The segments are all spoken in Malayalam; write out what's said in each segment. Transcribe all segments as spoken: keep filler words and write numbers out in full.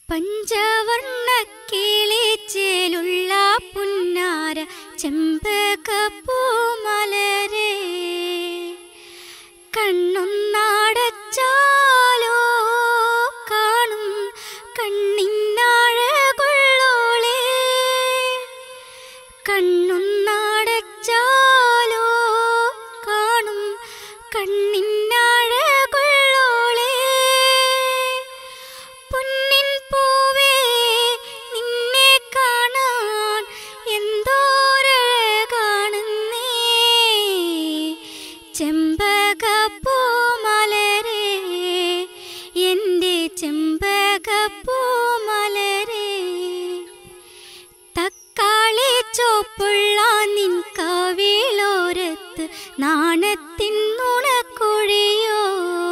പഞ്ചവർണ്ണ കിളിച്ചേലുള്ള പുന്നാര ചെമ്പകപ്പൂമലരേ കണ്ണൊന്നടച്ചാലോ കാണും കണ്ണിനാഴകുള്ളോളേ കണ്ണൊന്നടച്ചാലോ കാണും കണ്ണിനാഴകുള്ളോളേ പൊന്നിൻ പൂവേ നിന്നെ കാണാൻ എന്തോരഴകാണെന്നേ ചെമ്പകപ്പൂമലരേ എൻ്റെ ചെമ്പകപ്പൂമലരേ തക്കാളി ചോപ്പുള്ള നിൻ കവിളോരത്ത് നാണത്തിൻ നുണക്കുഴിയോ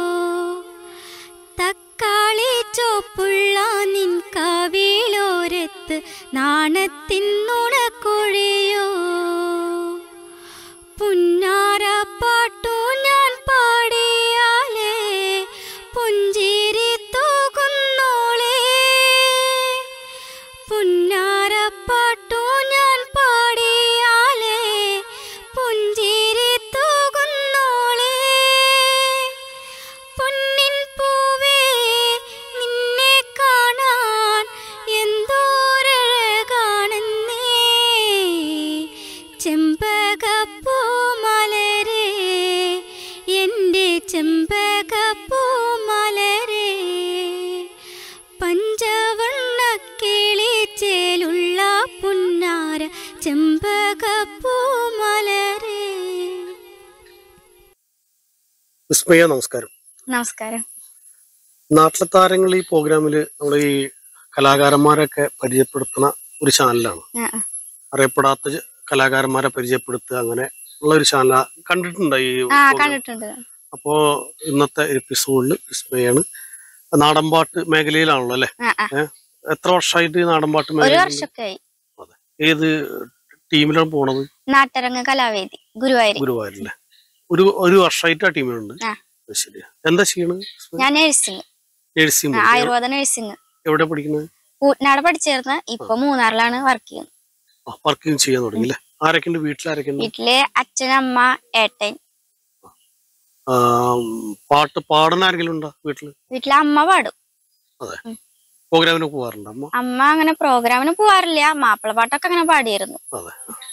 തക്കാളി ചോപ്പുള്ള നിൻ കവിളോരത്ത് നാണത്തിൻ നുണക്കുഴിയോ പുന്നാരപ്പാട്ടു ഞാൻ പാടിയാലേ പുഞ്ചിരി തൂകുന്നോളേ പുന്നാരപ്പാട്ടു ഞാൻ പാടിയാലേ പുഞ്ചിരി തൂകുന്നോളേ പൊന്നിൻ പൂവേ നിന്നെ കാണാൻ എന്തോരഴകാണെന്നേ ചെമ്പകപ്പൂമലരേ എൻ്റെ ചെമ്പകപ്പൂമലരേ പഞ്ചവർണ്ണ കിളിച്ചേലുള്ള പുന്നാര ചെമ്പകപ്പൂമലരേ. വിസ്മയ നമസ്കാരം. നമസ്കാരം. നാട്ടിലെ താരങ്ങൾ ഈ പ്രോഗ്രാമില് നമ്മൾ ഈ കലാകാരന്മാരൊക്കെ പരിചയപ്പെടുത്തുന്ന ഒരു ചാനലാണ്. അറിയപ്പെടാത്ത കലാകാരന്മാരെ പരിചയപ്പെടുത്തുക അങ്ങനെ ഉള്ള ഒരു ചാനൽ കണ്ടിട്ടുണ്ടോ ഈ? കണ്ടിട്ടുണ്ട്. അപ്പോ ഇന്നത്തെ എപ്പിസോഡില് വിസ്മയാണ് നാടൻപാട്ട് മേഖലയിലാണല്ലോ അല്ലെ? എത്ര വർഷമായിട്ട് നാടൻപാട്ട് മേഖല? അതെ. ഏത് ടീമിലാണ് പോണത്? നാട്ടരങ്ങ് കലാവേദി ഗുരുവായൂർ. ഗുരുവായൂരല്ലേ? ഒരു ഒരു വർഷമായിട്ട് ആ ടീമിലുണ്ട്. ശരി. എന്താ ചെയ്യണത്? ഞാൻ നഴ്സിംഗ്. നഴ്സിംഗ്. ആയുർവേദ നഴ്സിംഗ്. എവിടെ പഠിക്കുന്നത്? ഊട്ടനാട് പഠിച്ചേർന്ന് ഇപ്പൊ മൂന്നാറിലാണ് വർക്ക് ചെയ്യുന്നത്. വർക്കിംഗ് ചെയ്യാൻ തുടങ്ങി. ആരൊക്കെയുണ്ട് വീട്ടിൽ? ആരൊക്കെയുണ്ട് വീട്ടില്? അച്ഛൻ, അമ്മ, ഏട്ടൻ. പാട്ട് പാടുന്ന ആരെങ്കിലും ഉണ്ടോ വീട്ടില്? വീട്ടില് അമ്മ പാടും. അതെ. പ്രോഗ്രാമിന് പോവാറുണ്ട് അമ്മ? അമ്മ അങ്ങനെ പ്രോഗ്രാമിന് പോവാറില്ല, മാപ്പിള പാട്ടൊക്കെ അങ്ങനെ പാടിയിരുന്നു. അതെ.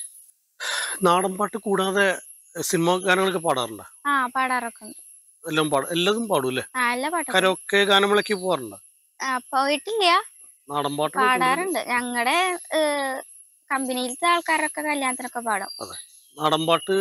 നാടൻ പാട്ട് കൂടാതെ സിനിമ ഗാനങ്ങളൊക്കെ പാടാറുണ്ടോ? ആ പാടാറൊക്കെ ഉണ്ട്. എല്ലാം പാടും? എല്ലാതും പാടൂല്ലേ? കരോക്കെ ഗാനമേളയ്ക്ക് പോവാറുണ്ടോ? പോയിട്ടില്ല. നാടൻ പാട്ട് പാടാറുണ്ട്. ഞങ്ങളുടെ കമ്പനിയിലത്തെ ആൾക്കാരൊക്കെ കല്യാണത്തിനൊക്കെ പാടും. അതെ. നാടൻ പാട്ട്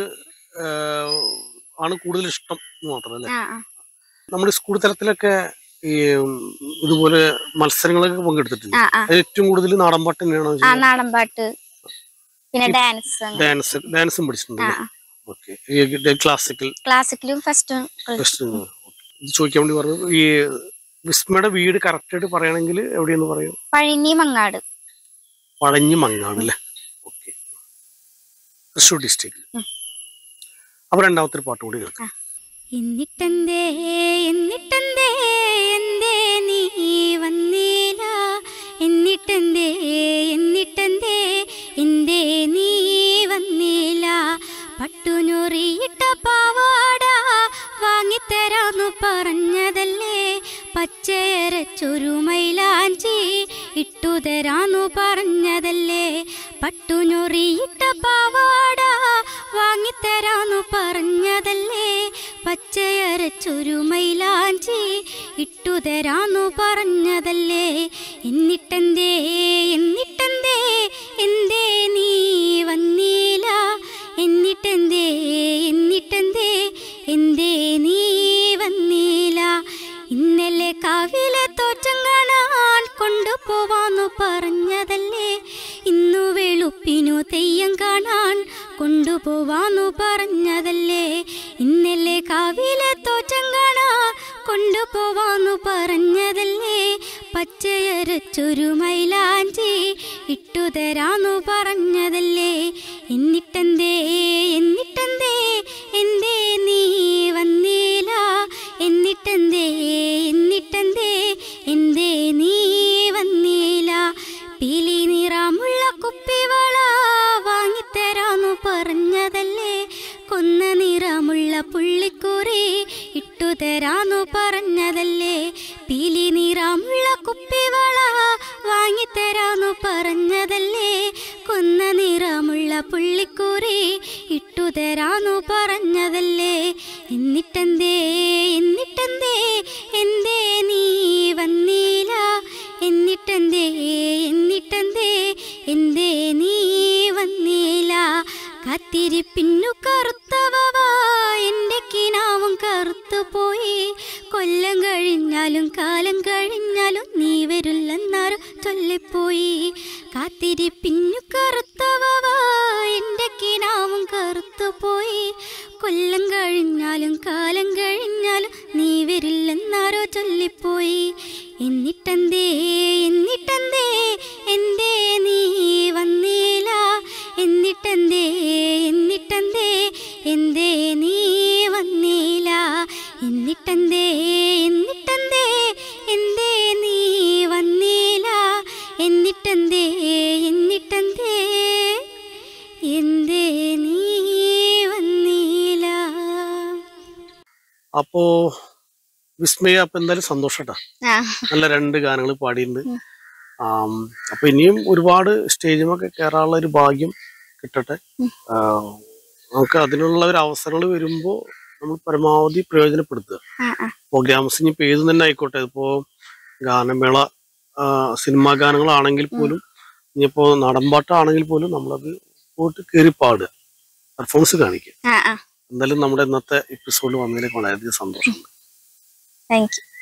ആണ് കൂടുതൽ ഇഷ്ടം മാത്രമല്ലേ? നമ്മുടെ സ്കൂൾ തലത്തിലൊക്കെ ഈ ഇതുപോലെ മത്സരങ്ങളൊക്കെ പങ്കെടുത്തിട്ടുണ്ട്. ഏറ്റവും കൂടുതൽ നാടൻ പാട്ട് തന്നെയാണോ? നാടൻ പാട്ട്, പിന്നെ ഡാൻസ്. ഡാൻസ് ഡാൻസും പഠിച്ചിട്ടുണ്ട്. ക്ലാസിക്കൽ ക്ലാസിക്കലും ഫസ്റ്റ് ചോദിക്കാൻ വേണ്ടി പറഞ്ഞു. ഈ വിസ്മയുടെ വീട് കറക്റ്റ് ആയിട്ട് പറയണെങ്കിൽ എവിടെയെന്ന് പറയും? പഴഞ്ഞി മങ്ങാട്. പഴഞ്ഞി മങ്ങാട് അല്ലേ? ഓക്കെ. തൃശ്ശൂർ ഡിസ്ട്രിക്ട്. അപ്പൊ രണ്ടാമത്തെ ഒരു പാട്ട് കൂടി കേൾക്കാം. എന്നിട്ടെന്തേ എന്നിട്ടെന്തേ എന്തേ നീ വന്നീല, എന്നിട്ടെന്തേ എന്നിട്ടെന്തേ എന്തേ നീ വന്നീല, പട്ടുനൂറിയിട്ട പാവാട വാങ്ങിത്തരാന്നു പറഞ്ഞതല്ലേ, പച്ചയരച്ചൊരു മൈലാഞ്ചി ഇട്ടുതരാന്നു പറഞ്ഞതല്ലേ, പട്ടുനൂറിയിട്ട പാവാട വാങ്ങിത്തരാന്നു പറഞ്ഞതല്ലേ, പച്ചയരച്ചൊരു മൈലാഞ്ചി ഇട്ടുതരാന്നു പറഞ്ഞതല്ലേ, എന്നിട്ടെന്തേ എന്നിട്ടെന്തേ എന്തേ നീ വന്നീല, എന്നിട്ടെന്തേ എന്നിട്ടെന്തേ എന്തേ നീ വന്നീല, ഇന്നലെ കാവിലെ തോറ്റം കാണാൻ കൊണ്ടുപോവാന്നു പറഞ്ഞതല്ലേ, ഇന്നു വെളുപ്പിനു തെയ്യം കാണാൻ കൊണ്ടുപോവാന്നു പറഞ്ഞതല്ലേ, ഇന്നലെ കാവിലെ തോറ്റം കാണാൻ കൊണ്ടുപോവാന്നു പറഞ്ഞതല്ലേ, പച്ചയരച്ചൊരു മൈലാഞ്ചി ഇട്ടുതരാന്നു പറഞ്ഞതല്ലേ, എന്നിട്ടെന്തേ എന്നിട്ടെന്തേ എന്തേ നീ വന്നീല, എന്നിട്ടെന്തേ എന്നിട്ടെന്തേ എന്തേ നീ വന്ന ഇട്ടുതരാന്നു പറഞ്ഞതല്ലേ. പീലി നിറമുള്ള കുപ്പിവള വാങ്ങിത്തരാന്നു പറഞ്ഞതല്ലേ. കൊന്ന നിറമുള്ള പുള്ളിക്കൂറി ഇട്ടുതരാന്നു പറഞ്ഞതല്ലേ. എന്നിട്ടെന്തേ എന്നിട്ടെന്തേ എന്തേ നീ വന്നീല. എന്നിട്ടെന്തേ എന്നിട്ടെന്തേ എന്തേ നീ വന്നീല. കാത്തിരിപ്പിന്നു കറുത്തവ എൻ്റെ കിനാവും കറുത്തുപോയി. കൊല്ലം കഴിഞ്ഞാലും കാലം കഴിഞ്ഞാലും നീ വരില്ലെന്നാരും ചൊല്ലിപ്പോയി. കാത്തിരിപ്പിന്നു കറുത്തവ എൻ്റെ കിനാവും കറുത്തുപോയി. കൊല്ലം കഴിഞ്ഞാലും കാലം കഴിഞ്ഞാലും നീ വരില്ലെന്നാരോ ചൊല്ലിപ്പോയി. എന്നിട്ടെന്തേ എന്നിട്ടെന്തേ എന്തേ നീ വന്നീല. എന്നിട്ടെന്തേ എന്നിട്ടെന്തേ എന്തേ നീ വന്നീല. എന്നിട്ടെന്തേ എന്നിട്ടെന്തേ എന്തേ നീ വന്നീല. എന്നിട്ടെന്തേ എന്നിട്ടെന്തേ എന്തേ നീ വന്നീല. അപ്പോ വിസ്മയ അപ്പൊ എന്തായാലും സന്തോഷട്ടാ, നല്ല രണ്ട് ഗാനങ്ങൾ പാടിയിട്ടുണ്ട്. അപ്പൊ ഇനിയും ഒരുപാട് സ്റ്റേജുമൊക്കെ കയറാനുള്ള ഒരു ഭാഗ്യം കിട്ടട്ടെ. നമുക്ക് അതിനുള്ള ഒരു അവസരങ്ങൾ വരുമ്പോ നമ്മൾ പരമാവധി പ്രയോജനപ്പെടുത്തുക. പ്രോഗ്രാംസ് ഇനിയിപ്പോ ഏത് തന്നെ ആയിക്കോട്ടെ, ഇപ്പോ ഗാനമേള സിനിമാ ഗാനങ്ങളാണെങ്കിൽ പോലും, ഇനിയിപ്പോ നാടൻപാട്ടാണെങ്കിൽ പോലും നമ്മളത് പോയിട്ട് കയറി പാടുക, പെർഫോമൻസ് കാണിക്കുക. എന്തായാലും നമ്മുടെ ഇന്നത്തെ എപ്പിസോഡിൽ വന്നതിലേക്ക് വളരെയധികം സന്തോഷമുണ്ട്. Thank U.